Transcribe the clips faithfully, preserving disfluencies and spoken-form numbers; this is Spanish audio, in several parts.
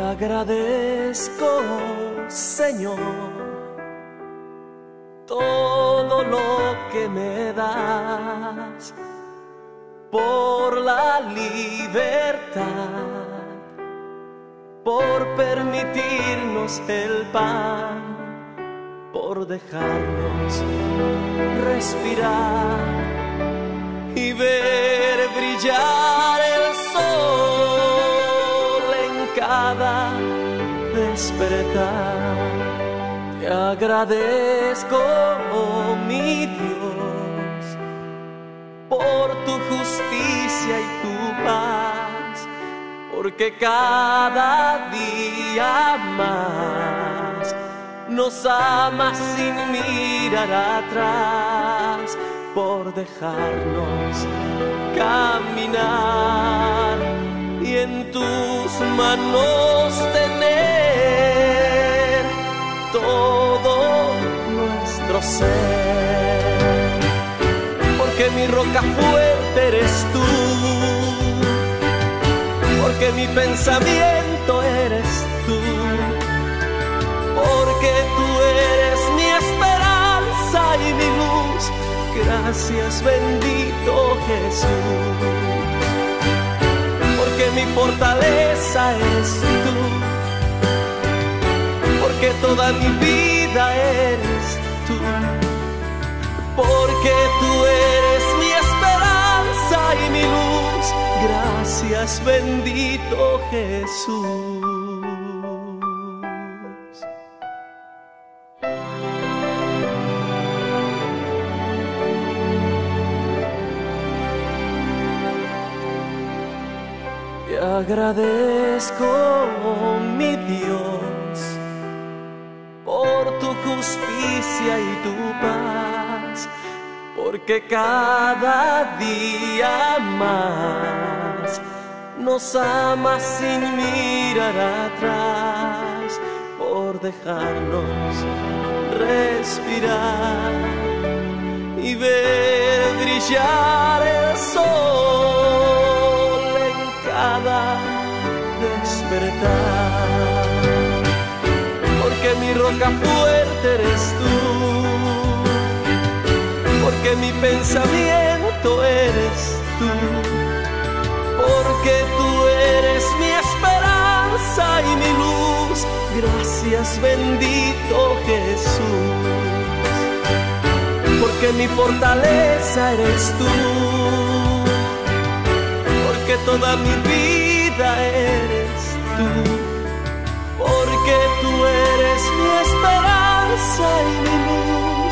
agradezco, Señor, todo lo que me das, por la libertad, por permitirnos el pan, por dejarnos respirar y ver brillar el sol en cada despertar. Te agradezco, oh mi Dios, por tu justicia y tu paz, porque cada día más nos amas sin mirar atrás, por dejarnos caminar y en tus manos tener todo nuestro ser. Porque mi roca fuerte eres tú, porque mi pensamiento eres tú, porque tú eres mi esperanza y mi luz. Gracias, bendito Jesús. Porque mi fortaleza eres tú, porque toda mi vida eres tú, porque tú eres mi esperanza y mi luz. Gracias, bendito Jesús. Te agradezco, oh mi Dios, por tu justicia y tu paz, porque cada día más nos amas sin mirar atrás, por dejarnos respirar y ver brillar el sol en cada despertar. Porque mi roca fuerte eres tú, porque mi pensamiento eres tú, porque tú eres mi esperanza y mi luz. Gracias, bendito Jesús. Porque mi fortaleza eres tú, porque toda mi vida eres tú, porque tú eres mi esperanza y mi luz.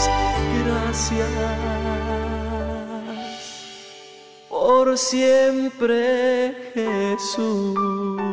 Gracias por siempre, Jesús.